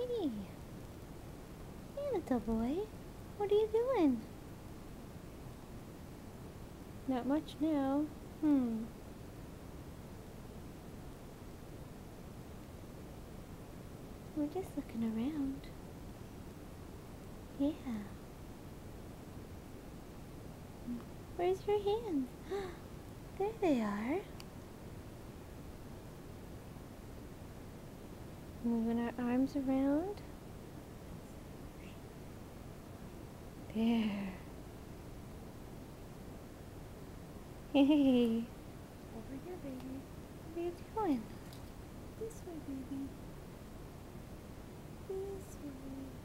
Hey, hey, little boy. What are you doing? Not much now. We're just looking around. Yeah. Where's your hands? There they are. Moving our arms around. There. Hey. Over here, baby. What are you doing? This way, baby. This way.